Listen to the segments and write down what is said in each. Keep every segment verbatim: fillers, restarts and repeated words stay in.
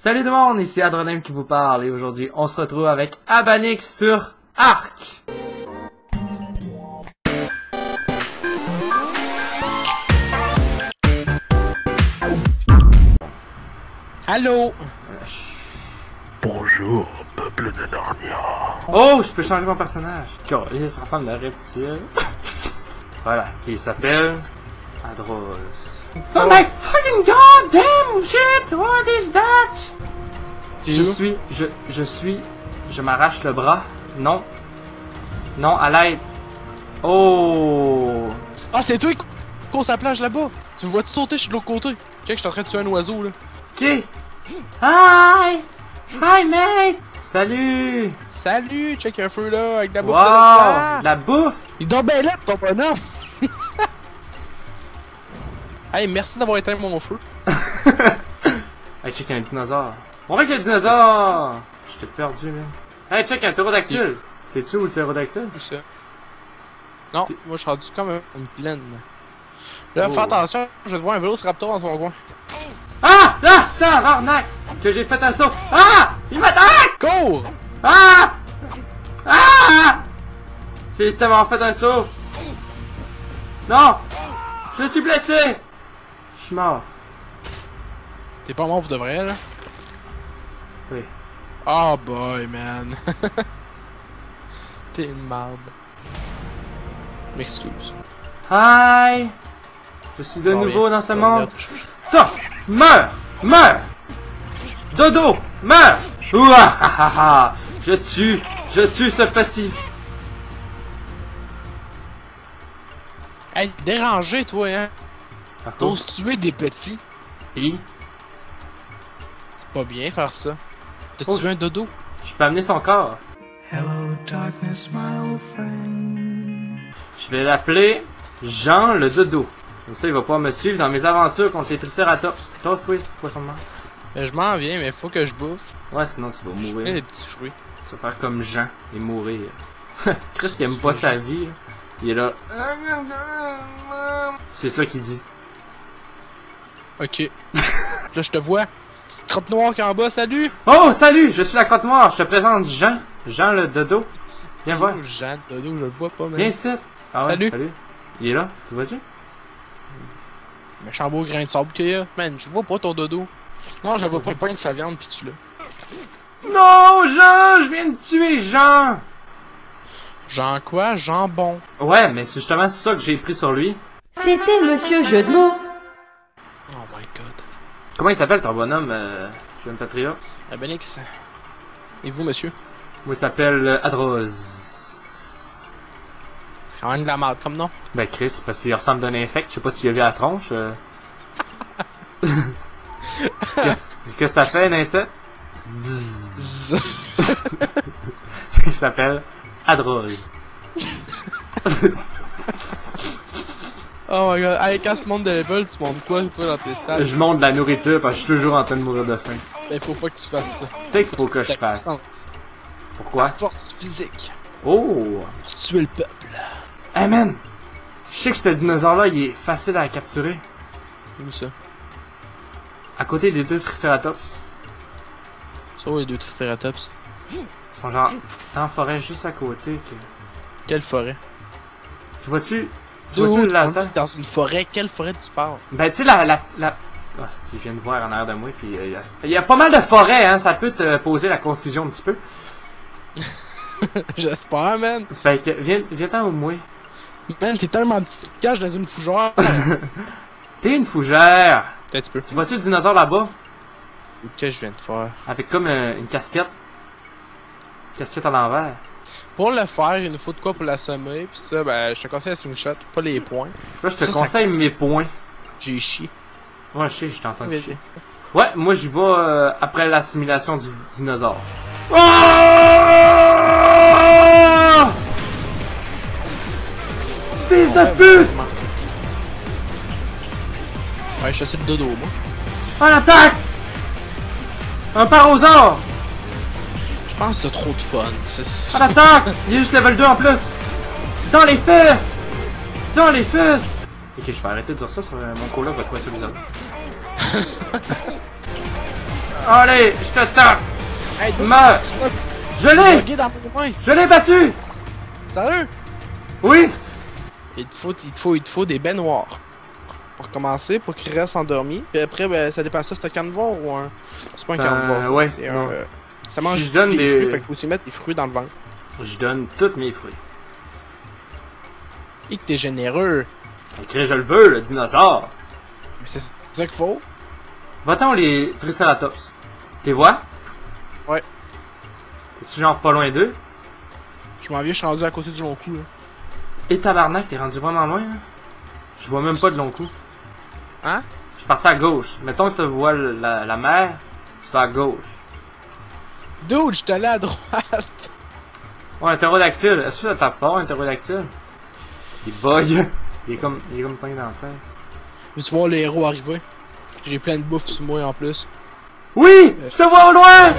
Salut tout le monde, ici Adronym qui vous parle et aujourd'hui on se retrouve avec Abanix sur Arc. Allô? Bonjour, peuple de Narnia. Oh, je peux changer mon personnage. Il se ressemble à un reptile. Voilà, il s'appelle Adros. Oh my fucking goddamn shit! What is that? Je suis, je, je suis, je m'arrache le bras. Non. Non, à l'aide. Oh! Ah, c'est toi qui cours sa plage là-bas. Tu me vois-tu sauter, je suis de l'autre côté. Check, je suis en train de tuer un oiseau là. Ok. Hi! Hi mate! Salut! Salut, check un feu là, avec de la bouffe. Wow! là La bouffe! Il dort bien là, ton bonhomme! Hey, merci d'avoir éteint mon feu. Hey, check un dinosaure. On voit qu'il y a un dinosaure! J'étais perdu, man. Hey, check un ptérodactyle! T'es-tu où le ptérodactyle? Où ça? Non, moi je suis rendu comme une plaine. Là, Oh. fais attention, je vais te voir un vélociraptor dans ton coin. Ah! Là, c'est un arnaque! Que j'ai fait un saut! Ah! Il m'attaque! Cours! Ah! Ah! J'ai tellement fait un saut! Non! Je suis blessé! Je suis mort. T'es pas mort pour de vrai là? Oui. Oh boy, man. T'es une merde. M'excuse. Hi! Je suis de On nouveau revient. dans ce On monde. revient te chercher. Ça! Meurs! Meurs! Dodo! Meurs! Ouah! Je tue! Je tue ce petit! Hey, dérangé toi, hein? Par contre, T'oses tuer des petits? puis, C'est pas bien faire ça. T'as Oh, tué un dodo? je peux amener son corps. Hello, darkness, my old friend. Je vais l'appeler Jean le Dodo. Comme ça, il va pouvoir me suivre dans mes aventures contre les Triceratops. Toast twist, poisson de mer. Ben, je m'en viens, mais faut que je bouffe. Ouais, sinon tu vas Je mets mourir. des petits fruits. Tu vas faire comme Jean et mourir. Chris, il aime pas sa vie. Là. Il est là. C'est ça qu'il dit. Ok. Là, je te vois. Petite crotte noire qui est en bas, salut! Oh, salut, je suis la crotte noire. Je te présente Jean. Jean le Dodo. Viens voir. Oh, Jeanne, dodo, je le vois pas, Viens mais. ici. Ah ouais, Salut. salut. Il est là, tu vois-tu? Méchant beau grain de sable qu'il y a. Man, je vois pas ton dodo. Non, je vois pas pointe sa viande pis tu l'as. Non, Jean, je viens de tuer Jean. Jean quoi? Jambon. Ouais, mais c'est justement ça que j'ai pris sur lui. C'était Monsieur Jeu de mots. Oh my god. Comment il s'appelle ton bonhomme, euh, Jeune Patria? Ah, Benix. Et vous, monsieur? Moi, il s'appelle euh, Adros. C'est quand même de la merde comme nom. Ben, Chris, parce qu'il ressemble d'un insecte. Je sais pas si tu as vu la tronche. euh. Qu'est-ce qu'est-ce que ça fait, un insecte? Dzz. Il s'appelle Adros. Oh my god. Hey, quand tu montes de level, tu montes quoi, toi, dans tes stats? Je monte de la nourriture parce que je suis toujours en train de mourir de faim. Ben, faut pas que tu fasses ça. C'est qu'il faut que je Ta fasse. puissance. Pourquoi? Ta force physique. Oh! Pour tuer le peuple. Hey man! Je sais que ce dinosaure-là, il est facile à capturer. C'est où ça? À côté des deux Triceratops. Ça, les deux Triceratops. Ils sont genre dans la forêt juste à côté. Que... Quelle forêt? Tu vois-tu? Tu vois-tu Dude, la on salle? est dans une forêt. Quelle forêt tu parles? Ben tu sais la... la, la... Oh, si je viens de voir en arrière de moi, puis il y, a... y a pas mal de forêts, hein, ça peut te poser la confusion un petit peu. J'espère, man. Fait que viens, viens-t'en au moins. Man, t'es tellement petit, tu te caches dans une fougère. T'es une fougère! Peut-être tu peux. Tu vois-tu le dinosaure là-bas? Qu'est-ce que je viens de faire? Avec comme euh, une casquette. Casquette à l'envers. Pour le faire, il nous faut de quoi pour l'assommer, pis ça, ben, je te conseille la slingshot, pas les points. Là, je te Ça, ça- conseille mes points. J'ai chié. Ouais, je sais, je t'entends Vas-y. chier. Ouais, moi j'y vais euh, après l'assimilation du dinosaure. Oh! Fils de pute! Ouais, je chassais le dodo, moi. Un attaque! Un parosaure! Je pense que t'as trop de fun. C'est- Un attaque! Il est juste level deux en plus! Dans les fesses! Dans les fesses! Ok, je vais arrêter de dire ça, sur, euh, mon coloc va trouver ça bizarre. Allez, je te tape! Hey, toi, Meurs! tu vas Je l'ai! bugger dans mes mains! Je l'ai battu! Sérieux? Oui! Il te faut, il te faut, il te faut des baignoires. Pour commencer, pour qu'il reste endormi. Puis après, ben, ça dépend ça, c'est un carnivore ou un... C'est pas un Euh, carnivore, ça, ouais, c'est un... non. euh, Ça mange Je donne des, des- fruits, fait qu'il faut aussi mettre des fruits dans le ventre. Je donne tous mes fruits. Et que t'es généreux. Écris, je le veux, le dinosaure! C'est c'est ça qu'il faut. Va-t'en les Triceratops. T'es vois? Ouais. T'es-tu genre pas loin d'eux? Je m'en viens, je suis rendu à côté du long cou, là. Et tabarnak, t'es rendu vraiment loin, hein? Je vois même pas de long coup. Hein? Je suis parti à gauche. Mettons que tu vois le- la, la mer, tu vas à gauche. Dude, je allé à droite. Ouais, un ptérodactyle. Est-ce que ça tape fort, un ptérodactyle? Il bug. Il est comme, il est comme pogné dans la tête. Veux-tu voir les héros arriver? J'ai plein de bouffe sur moi en plus. Oui! Je te vois au loin!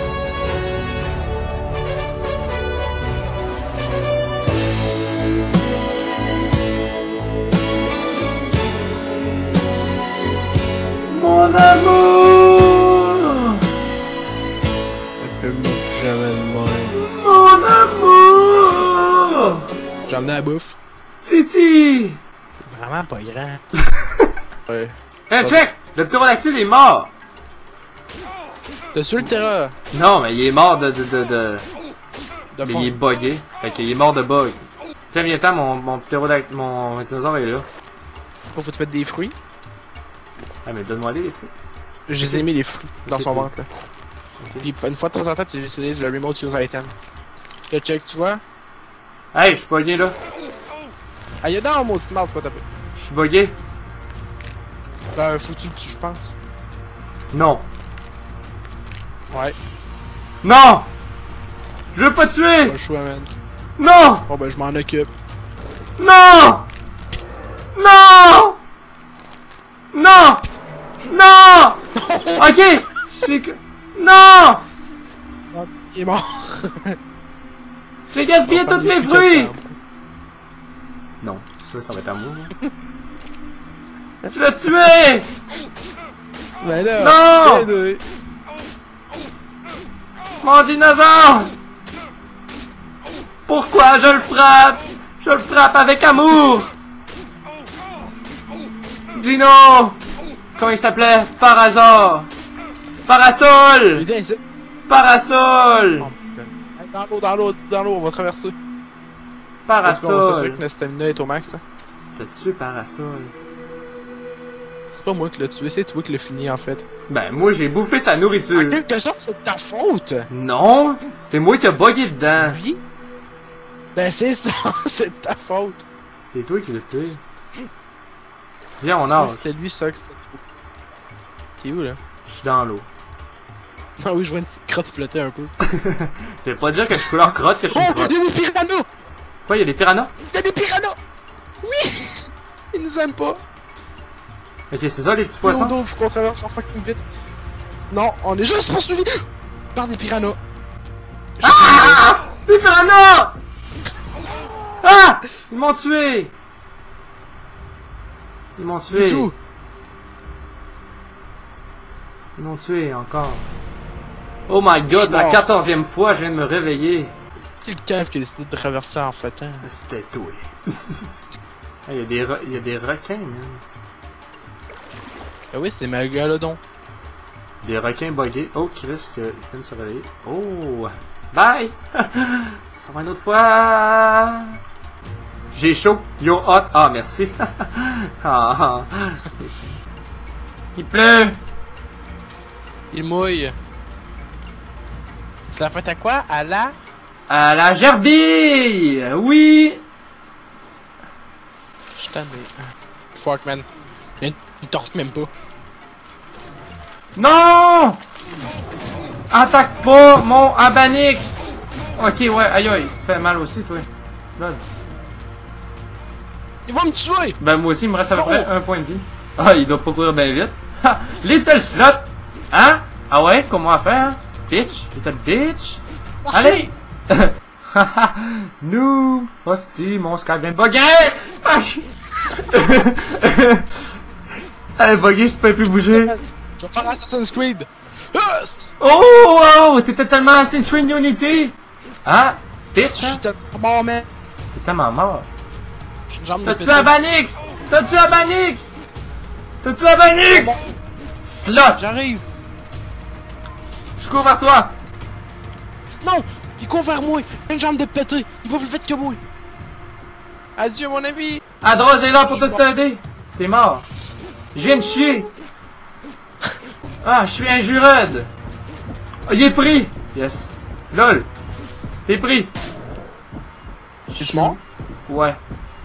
Mon amour! Appelle-moi plus jamais de moi. Mon amour! J'ai amené la bouffe. Titi! C'est vraiment pas grand. Ouais. Hey, check! Le ptérodactyle est mort! T'as su le terreur? Non, mais il est mort de... de, de, de... De Mais fond. il est buggé. Fait qu'il est mort de bug. Tiens, viens ten, mon, mon ptérodactyle... Mon dinosaure est là. Faut que tu fasses des fruits. Ah, mais donne-moi les fruits. Je les ai mis les fruits dans Ok, son cool. ventre là. Ok. Puis une fois de temps en temps, tu utilises le remote use item. Le check, tu vois? Hey, je suis buggé là. Ah, y'a dans mon petit marde, c'est pas tapé. Je suis buggé. Ben, faut que tu le tues, je pense. Non. Ouais. Non! Je veux pas tuer! Pas le choix, man. Non! Bon, ben, je m'en occupe. Non! Non! Non! Non! Ok! C'est que... Non! Il est mort. J'ai gaspillé On va tous prendre mes des fruits! piquettes, Non, ça, ça va être amour. Je l'ai tué! Ben là, Non! viens de- Mon dinosaure! Pourquoi je le frappe? Je le frappe avec amour! Dino! Comment il s'appelait? Par hasard! Parasol! Viens ici. Parasol! Oh, putain. Hey, dans l'eau, dans l'eau, dans l'eau, on va traverser. Parce qu'on va s'assurer Parasol! que notre stamina est au max, là. T'as tué Parasol? C'est pas moi qui l'ai tué, c'est toi qui l'as fini en fait. Ben, moi j'ai bouffé sa En nourriture. quelque sorte, c'est de ta faute! Non! C'est moi qui ai bugué dedans. Oui? Ben c'est ça, c'est de ta faute! C'est toi qui l'as tué. Viens, on C'est pas que nage. C'était lui ça que c'était toi. T'es où là? Je suis dans l'eau. Ah oui, je vois une petite crotte flotter un peu. Ça veut pas dire que je suis couleur crotte, que je suis Oh! une crotte. Y'a des piranhas! Quoi, y'a des piranhas? Y'a des piranhas! Oui! Ils nous aiment pas! Ok, c'est ça les petits Poisson poissons? d'eau, faut qu'on traverse en fucking vite. Non, on est juste poursuivis par des piranhas. Ah! Des piranhas! Ah! Ils m'ont tué! Ils m'ont tué. Et tout. Ils m'ont tué encore. Oh my god, la mort. quatorzième fois, je viens de me réveiller. C'est le cave qui a décidé de traverser en flottant. C'était toi. Il y a des re- y a des requins, man. Ah oui, c'est Megalodon. Des requins buggés. Oh, Chris, que il vient de se réveiller. Oh! Bye! Ça va une autre fois! J'ai chaud. Yo hot. Ah, merci. Ah, il pleut! Il mouille. C'est la fête à quoi? À la... À la gerbille! Oui! Je t'en ai... Fuck, man. Il ne torse même pas. Non! Attaque pas mon Abanix! Ok, ouais, aïe aïe, ça fait mal aussi, toi. Là. Il va me tuer! Ben, moi aussi, il me reste à peu Oh! près un point de vie. Ah, il doit pas courir bien vite. Ha! Little Slot! Hein? Ah ouais, comment faire? Hein? Bitch? Little bitch? Allez! Haha! Nous! Hostie, mon Skype vient de bugger! Ah, je- Ça a bugué, je peux plus bouger. Je vais faire Assassin's Creed! Yes! Oh, oh, t'étais tellement assez Swing Unity! Hein? Bitch, Je hein? suis tellement mort, man. T'es tellement mort. J'ai une jambe de T'as tué pété. Abanix! T'as tué Abanix! T'as tué Abanix! Slot! J'arrive. Je cours vers toi! Non! Il court vers moi! Il a une jambe de pété! Il va plus vite que moi! Adieu, mon ami! Adros est là pour te t'aider! T'es mort! Je viens de chier! Ah, je suis un jurode! Oh, il est pris! Yes! Lol! T'es pris! Es-tu mort? Ouais.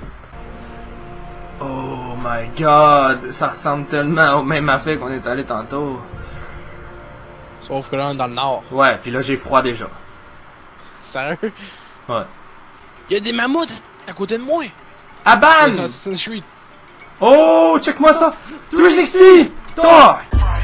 Oh my god! Ça ressemble tellement au même affaire qu'on est allé tantôt. Sauf que là, on est dans le nord. Ouais, puis là j'ai froid déjà. Sérieux? Ouais. Il y a des mammouths à côté de moi! Aban! C'est Assassin's Creed. Oh, check-moi ça! trois cent soixante! Toi!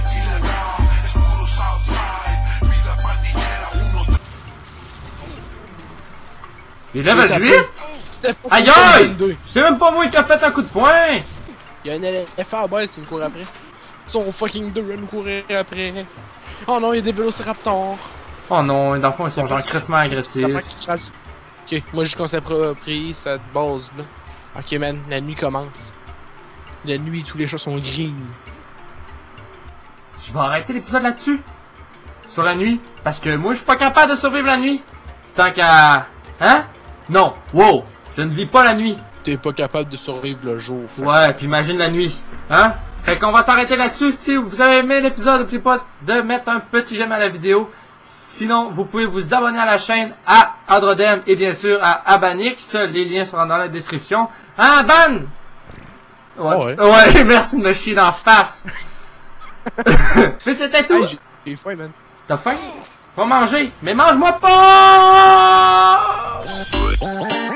Il est level huit? C'était pas Aïe pour aïe! vingt-deux. C'est même pas moi qui a fait un coup de poing! Il y a un éléphant à base, il me court après. Ils sont fucking deux à nous courir après. Oh non, il y a des vélociraptors. Oh non, dans le fond ils sont genre crissement Ça agressifs. fait qu'ils crachent. Ok, moi je conseille pris cette base là. Ok man, la nuit commence. La nuit, tous les chats sont gris. Je vais arrêter l'épisode là-dessus. Sur la nuit. Parce que moi je suis pas capable de survivre la nuit. Tant qu'à... Hein? Non. Wow. Je ne vis pas la nuit. T'es pas capable de survivre le jour. Fait. Ouais, puis imagine la nuit. Hein? Fait qu'on va s'arrêter là-dessus. Si vous avez aimé l'épisode, n'oubliez pas de mettre un petit j'aime à la vidéo. Sinon, vous pouvez vous abonner à la chaîne à Adrodem et bien sûr à Abanix. Les liens seront dans la description. Hein, Ban? Ouais. Ouais. Ouais, merci de me chier d'en face. Mais c'était tout. Hey, j'ai- j'ai faim man. T'as faim? Va manger. Mais mange-moi pas!